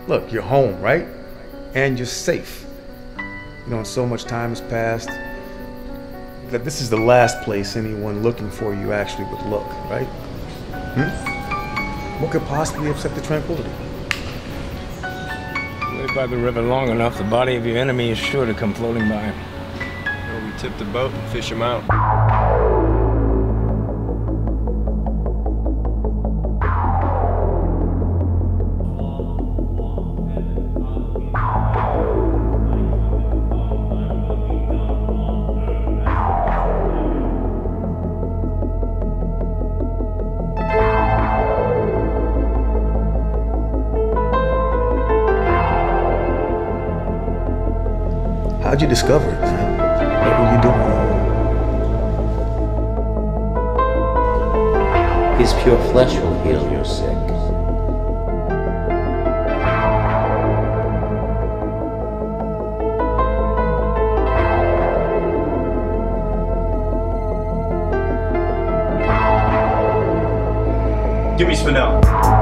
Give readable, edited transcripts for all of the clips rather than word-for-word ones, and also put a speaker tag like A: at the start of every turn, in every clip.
A: Look, you're home, right? And you're safe. You know, and so much time has passed that this is the last place anyone looking for you actually would look, right? What could possibly upset the tranquility?
B: Live by the river long enough, the body of your enemy is sure to come floating by.
C: Well, we tip the boat and fish him out.
A: How'd you discover it, man? What were you doing?
D: His pure flesh will heal your sick.
C: Give me Spinell.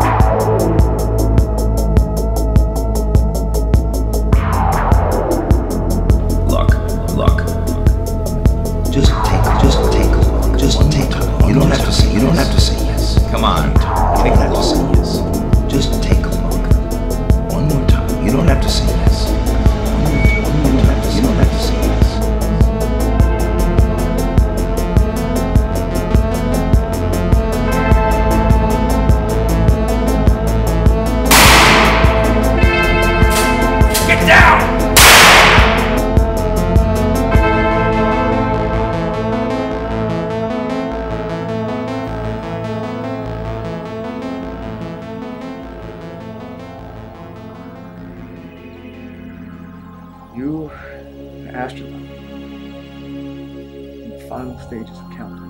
D: You don't have to say. You don't have to say yes. Come on, take that look. Say yes. Just take a look. One more time. You don't have to say yes. One more time. You don't have to say yes.
B: Get down!
E: You are an astronaut in the final stages of counting.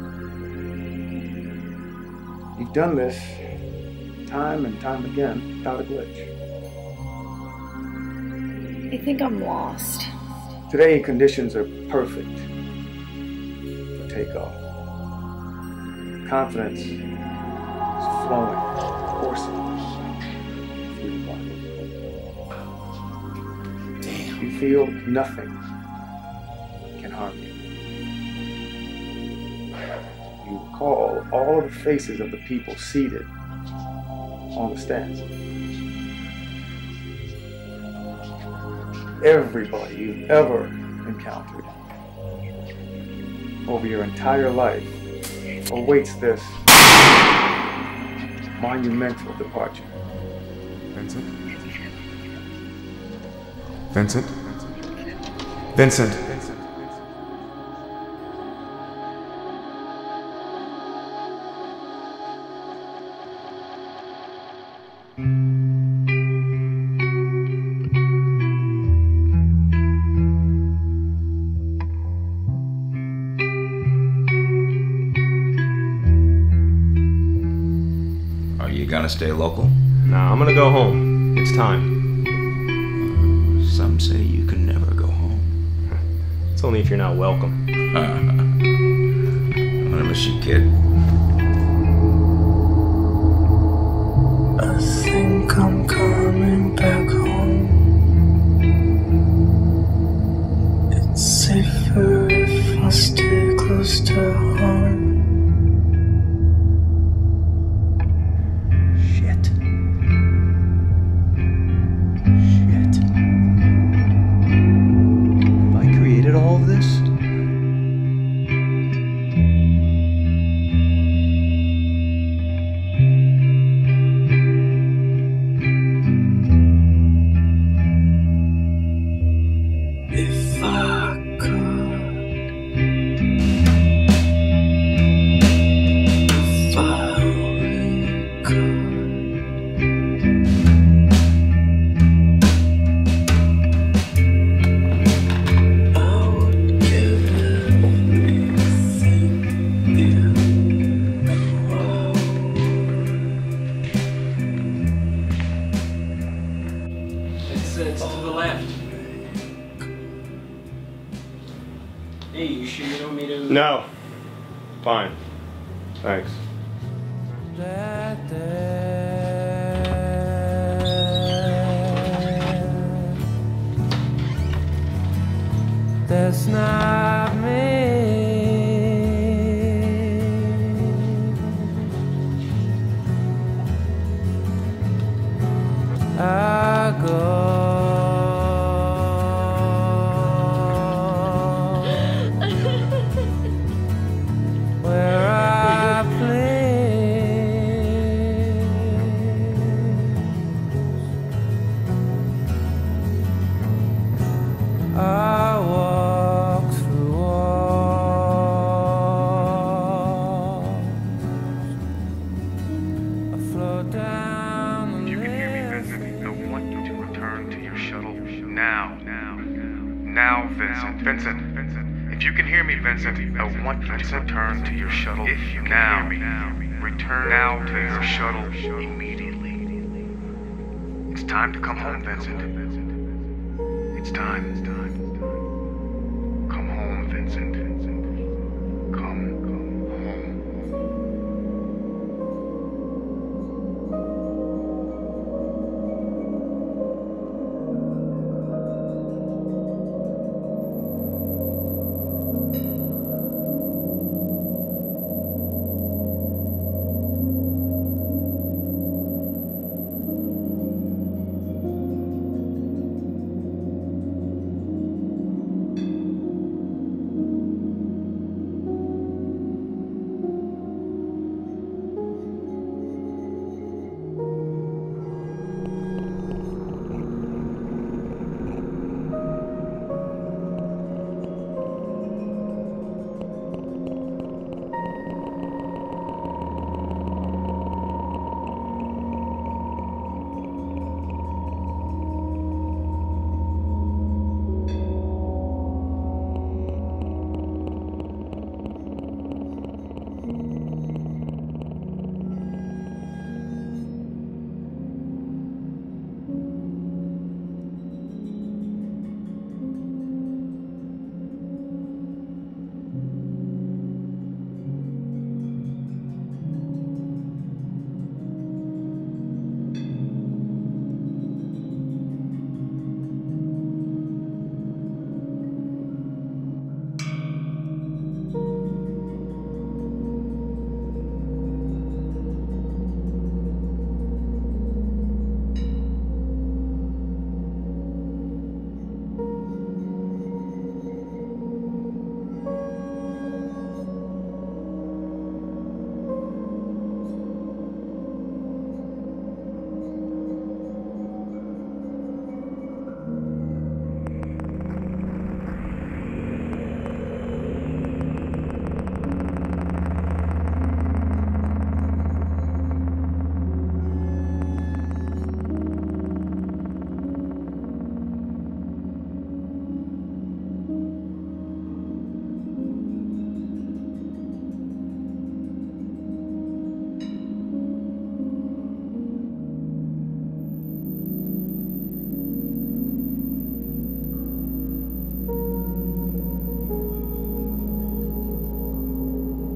E: You've done this time and time again without a glitch.
F: I think I'm lost.
E: Today, conditions are perfect for takeoff. Confidence is flowing, coursing through your body. You feel nothing can harm you. You recall all of the faces of the people seated on the stands. Everybody you've ever encountered over your entire life awaits this monumental departure.
A: Vincent? Vincent? Vincent?
D: Are you gonna stay local?
C: Nah, I'm gonna go home. It's time.
D: Some say you can never go home.
C: It's only if you're not welcome.
D: I'm gonna miss you, kid.
G: I think I'm coming back home. It's safer if I stay close to home.
A: All of this?
G: If I could, if I only could.
B: It's to the left. Hey, you sure you don't need to...
C: No. Fine. Thanks.
G: Right there. that's not me. I go where I please. I walk through walls. I float down the
H: You can hear me, Vincent. I want you to return to your shuttle now. Now, Vincent. Vincent. If you can hear me, Vincent, I want you to return to your shuttle now. Return now to your shuttle immediately. It's time to come home, Vincent. It's time. Come home, Vincent. Come home.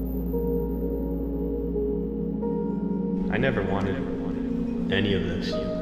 C: I never wanted any of this.